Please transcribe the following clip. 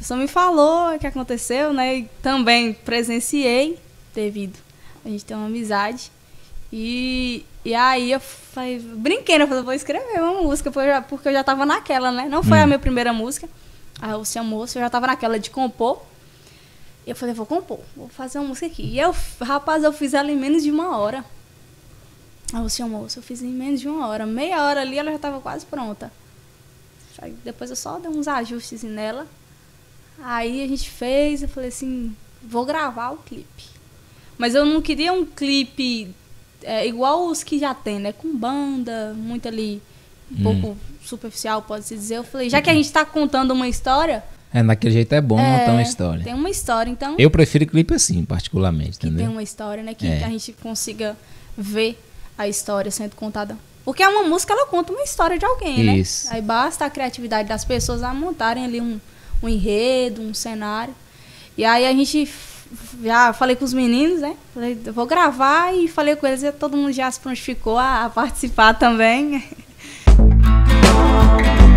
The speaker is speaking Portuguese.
pessoa me falou o que aconteceu, né? E também presenciei, devido a gente ter uma amizade. E aí eu falei, brinquei, né? Eu falei, vou escrever uma música, porque eu já tava naquela, né? Não foi a minha primeira música, a O Seu Moço, eu já tava naquela de compor. E eu falei, vou compor, vou fazer uma música aqui. E eu, rapaz, eu fiz ela em menos de 1 hora. A O Seu Moço, eu fiz em menos de 1 hora. Meia hora ali, ela já tava quase pronta. Aí depois eu só dei uns ajustes nela. Aí a gente fez, eu falei assim, vou gravar o clipe. Mas eu não queria um clipe igual os que já tem, né? Com banda, muito ali, um pouco superficial, pode-se dizer. Eu falei, já que a gente tá contando uma história... Naquele jeito é bom montar uma história. Tem uma história, então... Eu prefiro clipe assim, particularmente, que entendeu? tem uma história, né? Que a gente consiga ver a história sendo contada. Porque uma música, ela conta uma história de alguém, Isso. né? Aí basta a criatividade das pessoas a montarem ali um enredo, um cenário. E aí a gente... Já falei com os meninos, né? Falei, eu vou gravar, e falei com eles, e todo mundo já se prontificou a participar também.